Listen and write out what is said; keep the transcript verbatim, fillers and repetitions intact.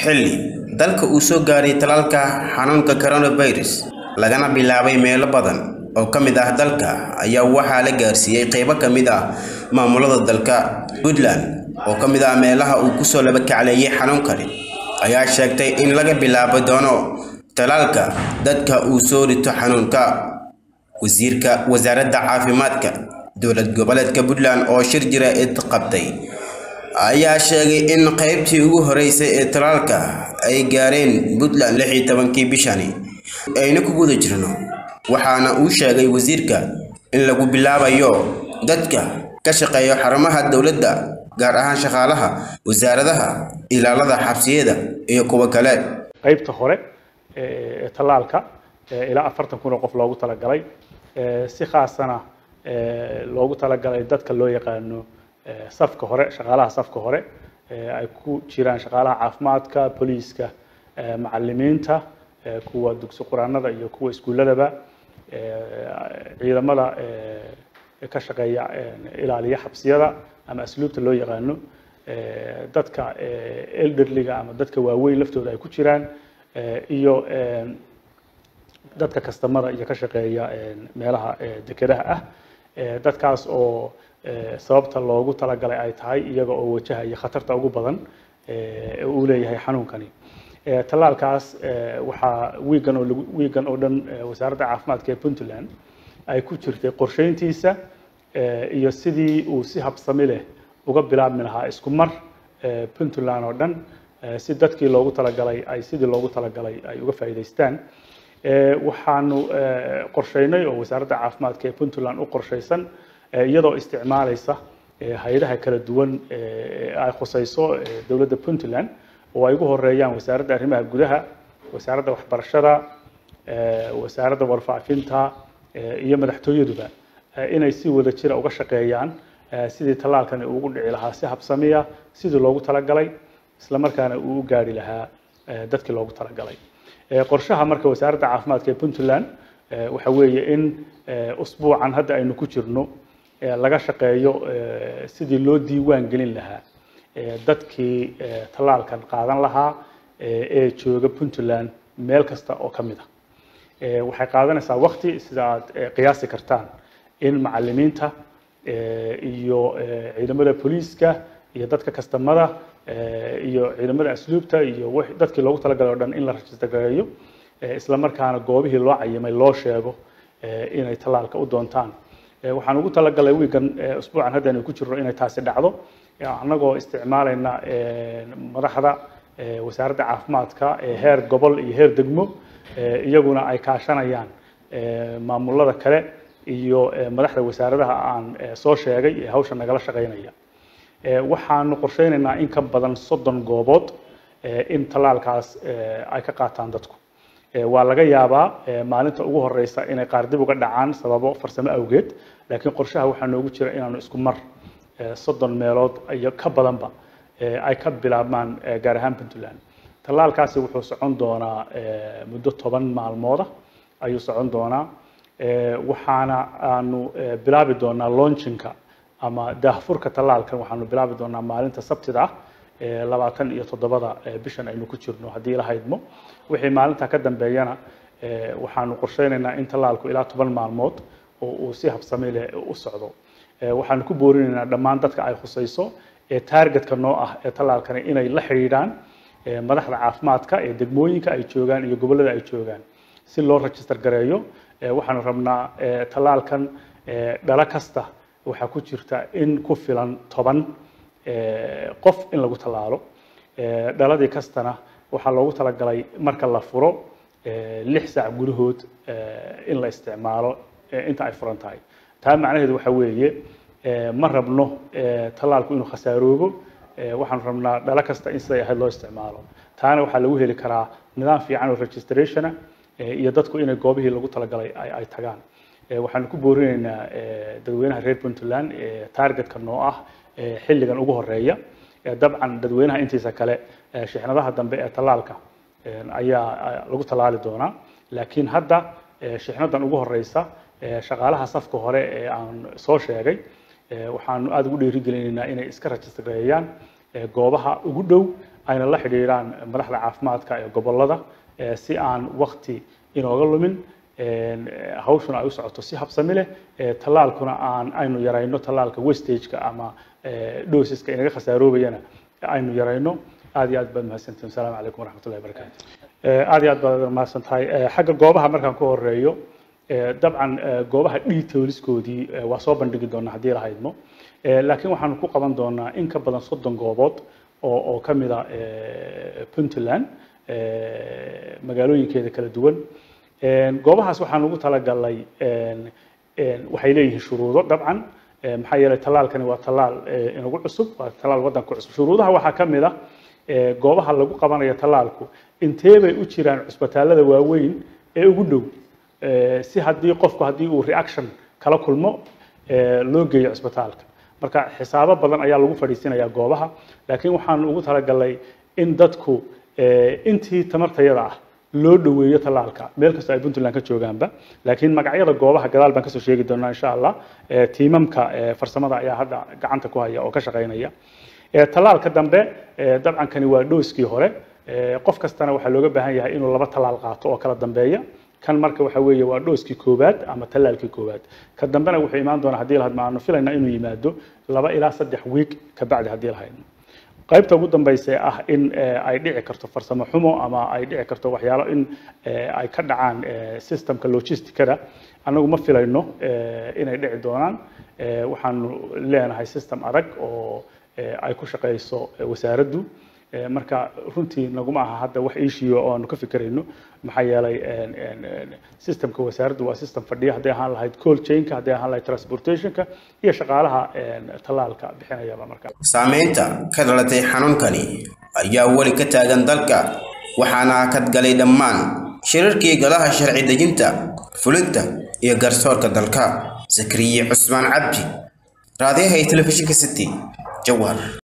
xilli dalka uu soo gaaray talaalka xanuunka coronavirus lagana bilaabay meelo badan oo ka mid ah dalka ayaa waxaa la gaarsiiyay qaybo ka mid ah maamulada dalka. Puntland oo ka mid ah meelaha uu ku soo laba kacleeyay xanuunkani ayaa sheegtay in laga bilaabo doono talaalka dadka uu soo rito xanuunka. wasiirka wasaaradda caafimaadka dowlad goboleedka Puntland oo shir jira ee qabtay ayaa sheegay in qaybtii ugu horeysay ee talaalka ay gaareen Puntland lix iyo tobankii bishani ayna ku guda jirno, waxaana uu sheegay wasiirka in lagu bilaabayo dadka ka shaqeeya xarumaha dowladda, gaar ahaan shaqaalaha wasaaradaha, ilaalada xabsiyada iyo kuwa kale. qaybta hore ee talaalka ilaa afartan kun oo qof loogu talagalay, si khaasana loogu talagalay dadka loo yaqaano safka hore, shaqaalaha safka hore ay ku jiraan shaqaalaha caafimaadka, booliiska, macallimiinta, kuwa dugsi quraanada iyo kuwa iskuuladaba, ciidamada ka shaqeeya ilaaliya xabsiyada ama asluubta loo yaqaano, dadka elderliga ama dadka waaweyn laftooda ay ku jiraan, iyo dadka kastamada iyo ka shaqeeya meelaha dekedaha ah. dadkaas oo sababta loogu talagalay ay tahay iyaga oo wajahaya khatarta ugu badan ee uu leeyahay xanuunkani. talaalkaas waxaa wiigan oo wiigan oo dhan wasaaradda caafimaadka ee Puntland ay ku jirtay qorsheyntiisa iyo sidii uu si habsami leh uga bilaabmi lahaa isku mar Puntland oo dhan, si dadkii loogu talagalay ay sidii loogu talagalay ay uga faa'iideystaan. waxaanu qorsheynay oo wasaaradda caafimaadka ee Puntland u qorsheysan iyadoo isticmaalaysa hay'adaha kala duwan ee ay khusayso dowladda Puntland oo ay ugu horeeyaan wasaaradda arrimaha gudaha, wasaaradda waxbarashada, wasaaradda warfaafinta iyo madaxtooyaduba inay si wada jir uga shaqeeyaan sidii talaalkan uu ugu dhici lahaa si habsamiya sidii loogu talagalay, isla markaana uu u gaari lahaa dadkii loogu talagalay. qorshaha marka wasaaradda caafimaadka ee Puntland waxa weeye in usbuucan hadda aynu ku jirno laga shaqeeyo sidii loo diiwaan gelin lahaa dadkii talaalkan qaadan lahaa ee jooga Puntland meel kasta oo ka mid ah. waxay qaadanaysaa waqti sida aad qiyaasi kartaan in macallimiinta iyo ciidamada booliiska iyo dadka kastamada iyo ciidamada asluubta iyo dadkii loogu talagalay oo dhan in la register gareeyo, isla markaana goobihii loo cayimay loo sheego inay talaalka u doontaan. waxaan ugu talagalay wiigan usbuucan hadda aynu ku jirno inay taasi dhacdo, annagoo isticmaalayna madaxda wasaaradda caafimaadka ee heer gobol iyo heer degmo, iyaguna ay kaashanayaan maamulada kale iyo madaxda wasaaradaha aan soo sheegay ee hawsha nagala shaqeynaya. waxaanu qorsheynaynaa in ka badan soddon goobood in talaalkaas ay ka qaataan dadku. waa laga yaabaa maalinta ugu horeysa inay qaar dib uga dhacaan sababo farsamo awgeed, laakiin qorshaha waxaa noogu jira inaanu isku mar soddon meelood iyo ka badanba ay ka bilaabmaan gaar ahaan Puntland. talaalkaasi wuxuu socon doonaa muddo toban maalmooda ayuu socon doonaa, waxaana aanu bilaabi doonaa launchinka ama daahfurka talaalkan waxaanu bilaabi doonaa maalinta sabtida ah labaatan iyo toddobada bishan aynu ku jirno haddii la haydmo. wixii maalinta ka dambeeyana waxaanu qorsheynaynaa in talaalku ilaa toban maalmood oo uu si habsami leh u socdo. waxaanu ku boorinaynaa dhammaan dadka ay khusayso ee targetka noo ah ee talaalkani inay la xiriiraan madaxda caafimaadka ee degmooyinka ay joogaan iyo gobollada ay joogaan si loo register gareeyo. waxaanu rabnaa talaalkan dhala kasta waxaa ku jirta in ku filan toban qof in lagu talaalo. dhaladii kastana waxaa loogu talagalay marka la furo lix saac gudahood in la isticmaalo inta ay furan tahay. taa macnaheedu waxa weeye ma rabno talaalku inuu khasaaroobo, waxaanu rabnaa dhala kasta in siday ahayd loo isticmaalo. taana waxaa lagu heli karaa nidaam fiican oo registration iyo dadku inay goobihii lagu talagalay ay tagaan. waxaanu ku boorinaynaa dadweynaha reer Puntland ee targetka noo ah xilligan ugu horeeya. dabcan dadweynaha intiisa kale shixnadaha dambe ee talaalka ayaa lagu talaali doonaa, laakiin hadda shixnadan ugu horeysa shaqaalaha safka hore ee aan soo sheegay waxaanu aad ugu dhiirigelinaynaa inay iska register gareeyaan goobaha ugu dhow ayna la xiriiraan madaxda caafimaadka ee gobolada si aan waqti inooga lumin hawshuna ay u socoto si habsami leh talaalkuna aan aynu yarayno talaalka wastage-ka ama dosiska inaga khasaarobayana aynu yarayno aad iyo aad baad mahadsantihiin assalaamu calaykum waraxmatullahi wabarakaatu aad iyo aad baad mahadsantahay xagga goobaha markaan ku horeeyo dabcan goobaha detailskoodii waa soo bandhigi doonaa haddii la haydmo laakiin waxaanu ku qaban doonaa in ka badan soddon goobood oo oo ka mid ah Puntland magaalooyinkeeda kala duwan goobahaas waxaan ugu talagalay waxay leeyihiin shuruudo dabcan maxaa yeelay talaalkani waa talaal inagu cusub waa talaal waddanka cusub shuruudaha waxaa ka mid ah goobaha lagu qabanayo talaalku intee bay u jiraan cusbitaalada waaweyn ee ugu dhow si haddii qofku haddii uu reaction kala kulmo loo geeyo cusbitaalka marka xisaabo badan ayaa lagu fadhiisinayaa goobaha laakiin waxaan ugu talagalay in dadku intii tamartayada ah loo dhaweeyo talaalka meel kasta ay Puntland ka joogaanba laakiin magacyada goobaha gadaal baan ka soo sheegi doonaa insha Allah tiimamka farsamada ayaa hadda gacanta ku haya oo ka shaqeynaya talaalka dambe dabcan kani waa dooskii hore qof kastana waxa looga baahan yahay inuu laba talaal qaato oo kala dambeeya kan marka waxa weeye waa dooskii koobaad ama talaalkii koobaad ka dambena wuxuu imaan doonaa haddii la hadmaano filayna inuu yimaado laba ilaa saddex week ka bacdi haddii la hayno qaybta ugu dambaysa ah in ay dhici karto farsamo xumo ama ay dhici karto waxyaalo in ay ka dhacaan systemka logisticada anagu ma filayno inay dhici doonaan waxaanu leenahay system adag oo ay ku shaqeyso wasaaraddu marka runtii naguma aha hadda wax issue oo aanu ka fikirayno maxaa yeelay systemka wasaaraddu waa system fadhiya haddii ahaan lahayd cold chainka haddii ahaan lahayd transportationka iyo shaqaalaha talaalka bixinayaba marka saameynta ka dhalatay xanuunkani ayaa weli ka taagan dalka waxaana kadgalay dhammaan shirarkii golaha sharci dejinta fulinta iyo garsoorka dalka Zakariya Cusmaan Cabdi raadiyaha telefishinka City Jawhar.